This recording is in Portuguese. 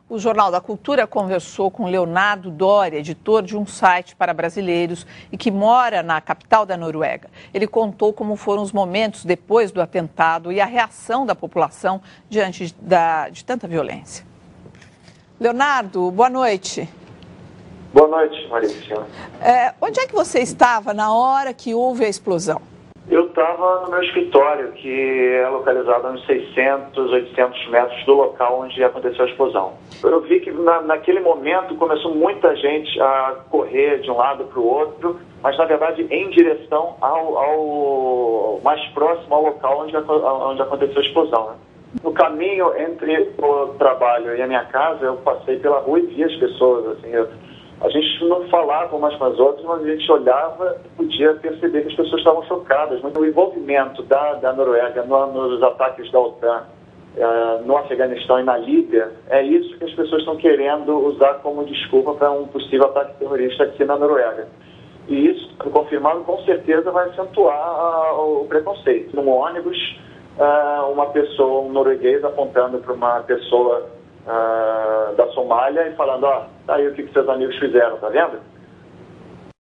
O Jornal da Cultura conversou com Leonardo Doria, editor de um site para brasileiros e que mora na capital da Noruega. Ele contou como foram os momentos depois do atentado e a reação da população diante de tanta violência. Leonardo, boa noite. Boa noite, Maria Cristina. Onde é que você estava na hora que houve a explosão? Eu estava no meu escritório, que é localizado a uns 600, 800 metros do local onde aconteceu a explosão. Eu vi que naquele momento começou muita gente a correr de um lado para o outro, mas na verdade em direção ao mais próximo ao local onde aconteceu a explosão, né? No caminho entre o trabalho e a minha casa, eu passei pela rua e vi as pessoas, assim, a gente não falava umas com as outras, mas a gente olhava e podia perceber que as pessoas estavam chocadas. O envolvimento da Noruega nos ataques da OTAN no Afeganistão e na Líbia, é isso que as pessoas estão querendo usar como desculpa para um possível ataque terrorista aqui na Noruega. E isso, confirmado, com certeza vai acentuar o preconceito. Num ônibus, um norueguês apontando para uma pessoa da Somália e falando, tá aí o que seus amigos fizeram, tá vendo?